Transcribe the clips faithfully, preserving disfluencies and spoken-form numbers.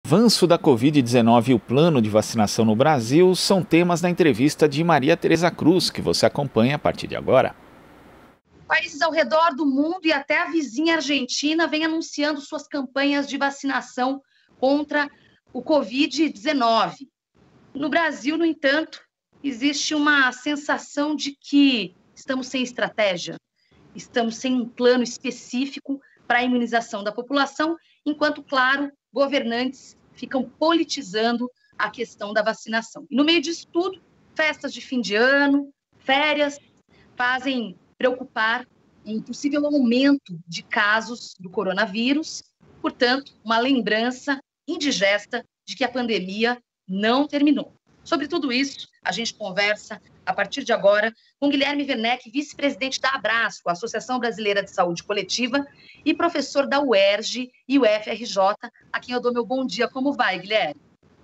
Avanço da covid dezenove e o plano de vacinação no Brasil são temas da entrevista de Maria Tereza Cruz, que você acompanha a partir de agora. Países ao redor do mundo e até a vizinha Argentina vêm anunciando suas campanhas de vacinação contra o covid dezenove. No Brasil, no entanto, existe uma sensação de que estamos sem estratégia, estamos sem um plano específico para a imunização da população, enquanto, claro, governantes ficam politizando a questão da vacinação. E no meio disso tudo, festas de fim de ano, férias, fazem preocupar em possível aumento de casos do coronavírus, portanto, uma lembrança indigesta de que a pandemia não terminou. Sobre tudo isso, a gente conversa, a partir de agora, com Guilherme Werneck, vice-presidente da Abrasco, a Associação Brasileira de Saúde Coletiva, e professor da U E R J e U F R J, a quem eu dou meu bom dia. Como vai, Guilherme?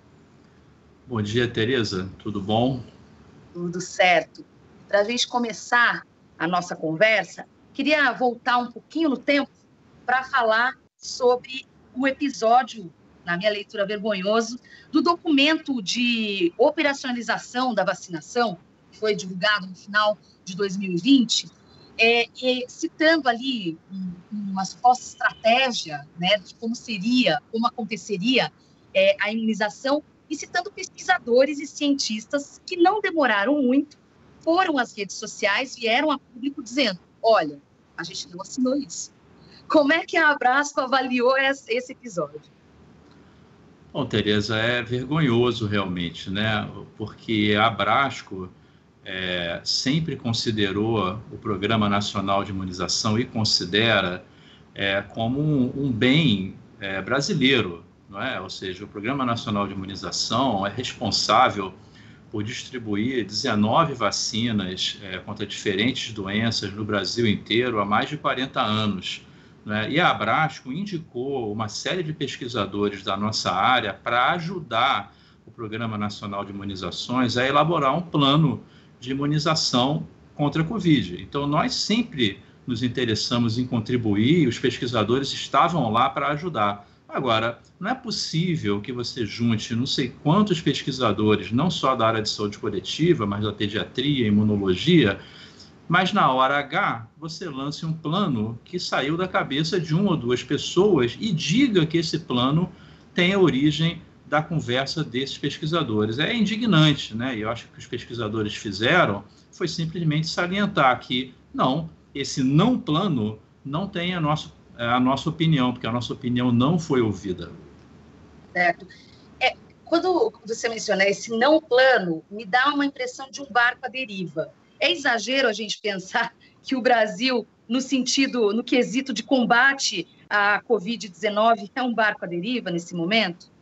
Bom dia, Tereza. Tudo bom? Tudo certo. Para a gente começar a nossa conversa, queria voltar um pouquinho no tempo para falar sobre o episódio, na minha leitura vergonhoso, do documento de operacionalização da vacinação, que foi divulgado no final de dois mil e vinte, é, é, citando ali um, uma suposta estratégia, né, de como seria, como aconteceria é, a imunização, e citando pesquisadores e cientistas que não demoraram muito, foram às redes sociais, vieram a público dizendo, olha, a gente não assinou isso. Como é que a Abrasco avaliou esse episódio? Bom, Tereza, é vergonhoso realmente, né? Porque a Abrasco é, sempre considerou o Programa Nacional de Imunização e considera é, como um, um bem é, brasileiro, não é? Ou seja, o Programa Nacional de Imunização é responsável por distribuir dezenove vacinas é, contra diferentes doenças no Brasil inteiro há mais de quarenta anos. Né? E a Abrasco indicou uma série de pesquisadores da nossa área para ajudar o Programa Nacional de Imunizações a elaborar um plano de imunização contra a Covid. Então, nós sempre nos interessamos em contribuir e os pesquisadores estavam lá para ajudar. Agora, não é possível que você junte não sei quantos pesquisadores, não só da área de saúde coletiva, mas da pediatria, imunologia, mas na hora H você lance um plano que saiu da cabeça de uma ou duas pessoas e diga que esse plano tem a origem da conversa desses pesquisadores. É indignante, né? E eu acho que o que os pesquisadores fizeram foi simplesmente salientar que, não, esse não plano não tem a nossa, a nossa opinião, porque a nossa opinião não foi ouvida. Certo. É, quando você menciona esse não plano, me dá uma impressão de um barco à deriva. É exagero a gente pensar que o Brasil, no sentido, no quesito de combate à covid dezenove, é um barco à deriva nesse momento?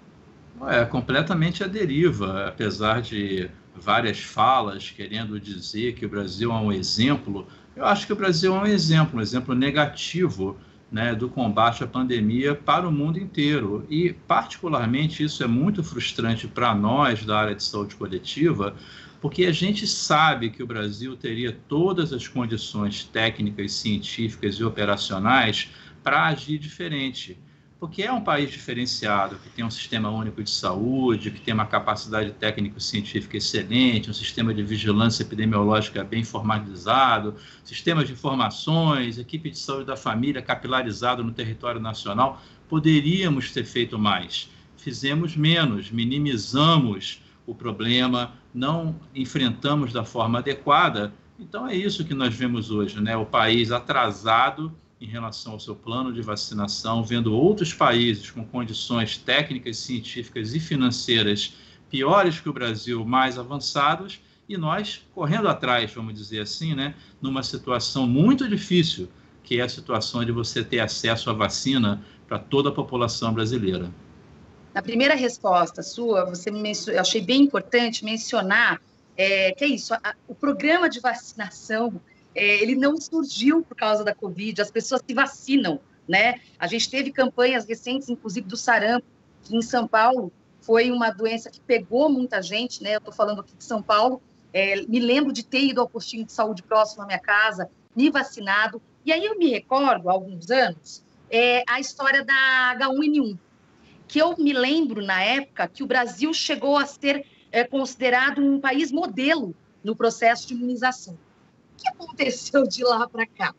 É completamente à deriva, apesar de várias falas querendo dizer que o Brasil é um exemplo. Eu acho que o Brasil é um exemplo, um exemplo negativo, né, do combate à pandemia para o mundo inteiro. E, particularmente, isso é muito frustrante para nós da área de saúde coletiva, porque a gente sabe que o Brasil teria todas as condições técnicas, científicas e operacionais para agir diferente. Porque é um país diferenciado, que tem um sistema único de saúde, que tem uma capacidade técnico-científica excelente, um sistema de vigilância epidemiológica bem formalizado, sistemas de informações, equipe de saúde da família capilarizado no território nacional. Poderíamos ter feito mais. Fizemos menos, minimizamos o problema, não enfrentamos da forma adequada. Então é isso que nós vemos hoje, né? O país atrasado em relação ao seu plano de vacinação, vendo outros países com condições técnicas, científicas e financeiras piores que o Brasil, mais avançados, e nós correndo atrás, vamos dizer assim, né? Numa situação muito difícil, que é a situação de você ter acesso à vacina para toda a população brasileira. Na primeira resposta sua, você me mencionou, eu achei bem importante mencionar é, que é isso, a, o programa de vacinação, é, ele não surgiu por causa da Covid, as pessoas se vacinam, né? A gente teve campanhas recentes, inclusive do sarampo, que em São Paulo foi uma doença que pegou muita gente, né? Eu estou falando aqui de São Paulo, é, me lembro de ter ido ao postinho de saúde próximo à minha casa, me vacinado, e aí eu me recordo, há alguns anos, é, a história da agá um ene um. que eu me lembro, na época, que o Brasil chegou a ser é, considerado um país modelo no processo de imunização. O que aconteceu de lá para cá?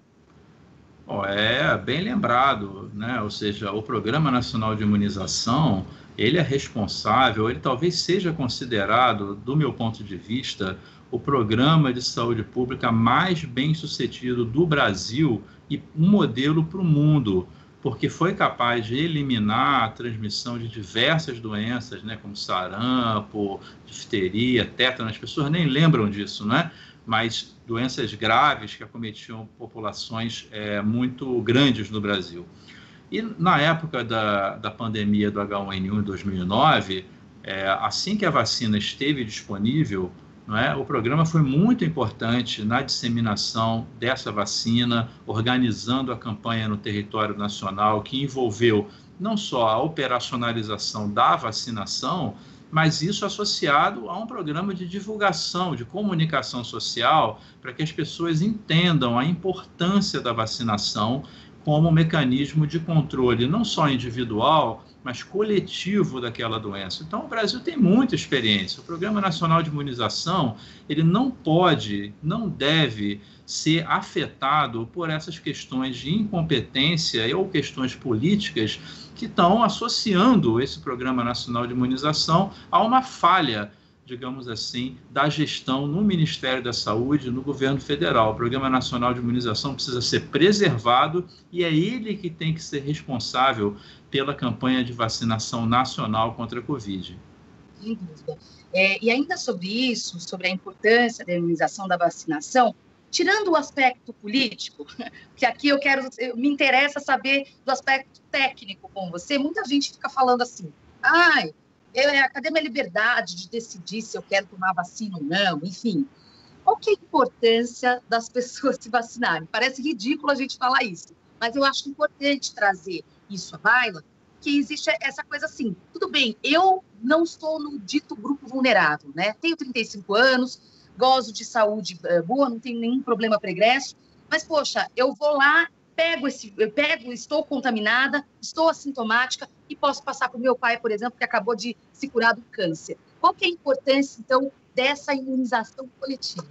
Oh, é bem lembrado, né? Ou seja, o Programa Nacional de Imunização, ele é responsável, ele talvez seja considerado, do meu ponto de vista, o programa de saúde pública mais bem sucedido do Brasil e um modelo para o mundo, porque foi capaz de eliminar a transmissão de diversas doenças, né, como sarampo, difteria, tétano. As pessoas nem lembram disso, né? Mas doenças graves que acometiam populações é, muito grandes no Brasil. E na época da, da pandemia do H um N um em dois mil e nove, é, assim que a vacina esteve disponível, não é, o programa foi muito importante na disseminação dessa vacina, organizando a campanha no território nacional, que envolveu não só a operacionalização da vacinação, mas isso associado a um programa de divulgação, de comunicação social, para que as pessoas entendam a importância da vacinação como mecanismo de controle, não só individual, mas coletivo daquela doença. Então, o Brasil tem muita experiência. O Programa Nacional de Imunização, ele não pode, não deve ser afetado por essas questões de incompetência ou questões políticas que estão associando esse Programa Nacional de Imunização a uma falha, digamos assim, da gestão no Ministério da Saúde, no governo federal. O Programa Nacional de Imunização precisa ser preservado e é ele que tem que ser responsável pela campanha de vacinação nacional contra a Covid. Sem dúvida. É, e ainda sobre isso, sobre a importância da imunização, da vacinação, tirando o aspecto político, que aqui eu quero, eu, me interessa saber do aspecto técnico com você, muita gente fica falando assim, ai, eu, cadê minha liberdade de decidir se eu quero tomar vacina ou não, enfim. Qual que é a importância das pessoas se vacinarem? Parece ridículo a gente falar isso, mas eu acho importante trazer isso à baila, que existe essa coisa assim, tudo bem, eu não estou no dito grupo vulnerável, né? Tenho trinta e cinco anos, gozo de saúde boa, não tenho nenhum problema pregresso, mas, poxa, eu vou lá, pego, esse, eu pego, estou contaminada, estou assintomática e posso passar para o meu pai, por exemplo, que acabou de se curar do câncer. Qual que é a importância, então, dessa imunização coletiva?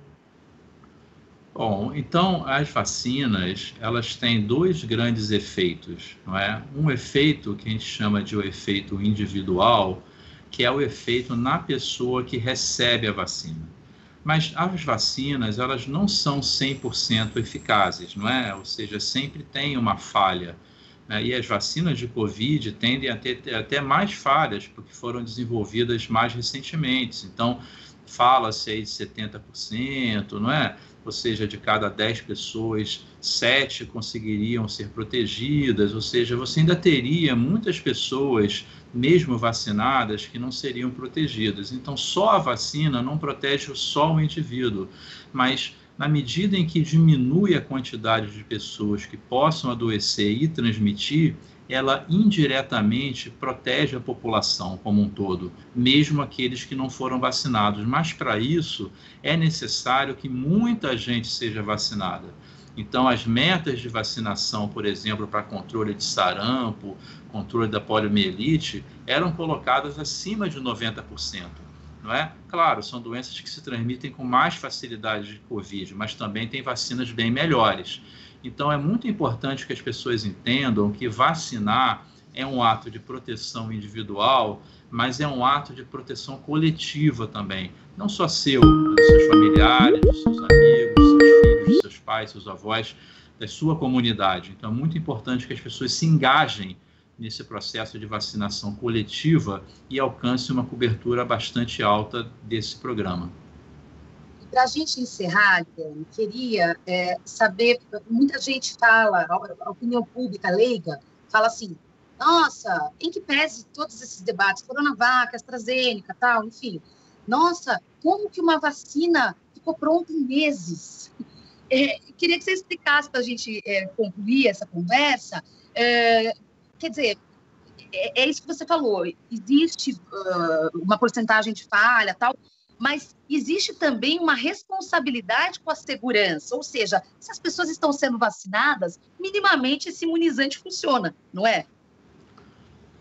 Bom, então as vacinas, elas têm dois grandes efeitos, não é? Um efeito que a gente chama de o efeito individual, que é o efeito na pessoa que recebe a vacina. Mas as vacinas, elas não são cem por cento eficazes, não é? Ou seja, sempre tem uma falha, né? E as vacinas de Covid tendem a ter até mais falhas, porque foram desenvolvidas mais recentemente. Então, fala-se aí de setenta por cento, não é? Ou seja, de cada dez pessoas, sete conseguiriam ser protegidas, ou seja, você ainda teria muitas pessoas, mesmo vacinadas, que não seriam protegidas. Então, só a vacina não protege só o indivíduo, mas na medida em que diminui a quantidade de pessoas que possam adoecer e transmitir, ela indiretamente protege a população como um todo, mesmo aqueles que não foram vacinados. Mas, para isso, é necessário que muita gente seja vacinada. Então, as metas de vacinação, por exemplo, para controle de sarampo, controle da poliomielite, eram colocadas acima de noventa por cento. Não é? Claro, são doenças que se transmitem com mais facilidade de Covid, mas também tem vacinas bem melhores. Então, é muito importante que as pessoas entendam que vacinar é um ato de proteção individual, mas é um ato de proteção coletiva também. Não só seu, dos seus familiares, dos seus amigos, dos seus filhos, dos seus pais, seus avós, da sua comunidade. Então, é muito importante que as pessoas se engajem nesse processo de vacinação coletiva e alcance uma cobertura bastante alta desse programa. Para a gente encerrar, Guilherme, queria é, saber, muita gente fala, a opinião pública leiga, fala assim, nossa, em que pese todos esses debates, Coronavac, AstraZeneca, tal, enfim, nossa, como que uma vacina ficou pronta em meses? É, queria que você explicasse para a gente é, concluir essa conversa, é, quer dizer, é, é isso que você falou, existe uh, uma porcentagem de falha, tal, mas existe também uma responsabilidade com a segurança, ou seja, se as pessoas estão sendo vacinadas, minimamente esse imunizante funciona, não é?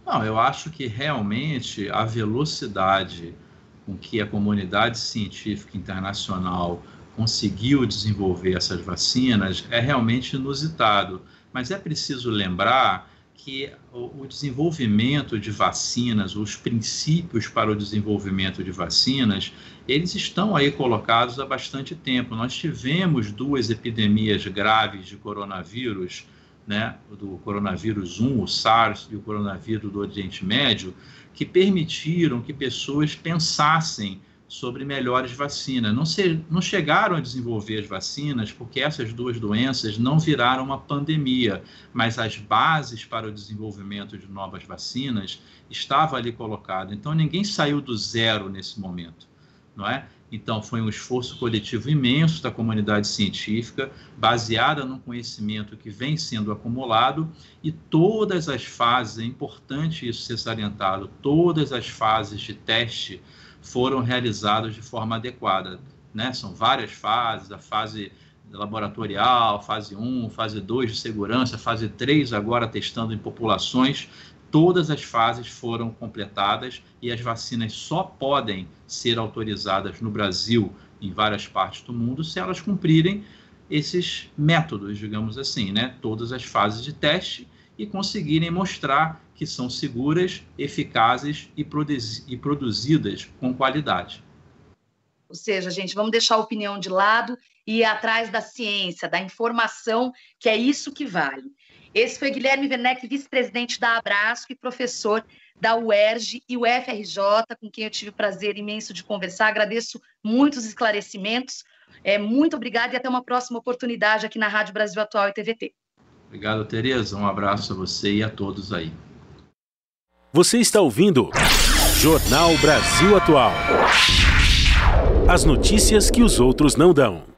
Não, eu acho que realmente a velocidade com que a comunidade científica internacional conseguiu desenvolver essas vacinas é realmente inusitado. Mas é preciso lembrar que o desenvolvimento de vacinas, os princípios para o desenvolvimento de vacinas, eles estão aí colocados há bastante tempo. Nós tivemos duas epidemias graves de coronavírus, né, do coronavírus um, o SARS, e o coronavírus do Oriente Médio, que permitiram que pessoas pensassem sobre melhores vacinas. Não, se, não chegaram a desenvolver as vacinas porque essas duas doenças não viraram uma pandemia, mas as bases para o desenvolvimento de novas vacinas estavam ali colocadas. Então, ninguém saiu do zero nesse momento, não é? Então, foi um esforço coletivo imenso da comunidade científica, baseada no conhecimento que vem sendo acumulado, e todas as fases, é importante isso ser salientado, todas as fases de teste foram realizadas de forma adequada, né? São várias fases, a fase laboratorial, fase um, fase dois de segurança, fase três agora testando em populações. Todas as fases foram completadas e as vacinas só podem ser autorizadas no Brasil, em várias partes do mundo, se elas cumprirem esses métodos, digamos assim, né? Todas as fases de teste, e conseguirem mostrar que são seguras, eficazes e, produzi- e produzidas com qualidade. Ou seja, gente, vamos deixar a opinião de lado e ir atrás da ciência, da informação, que é isso que vale. Esse foi Guilherme Werneck, vice-presidente da Abrasco e professor da U E R J e U F R J, com quem eu tive o prazer imenso de conversar. Agradeço muitos esclarecimentos. É, muito obrigada e até uma próxima oportunidade aqui na Rádio Brasil Atual e T V T. Obrigado, Tereza. Um abraço a você e a todos aí. Você está ouvindo Jornal Brasil Atual. As notícias que os outros não dão.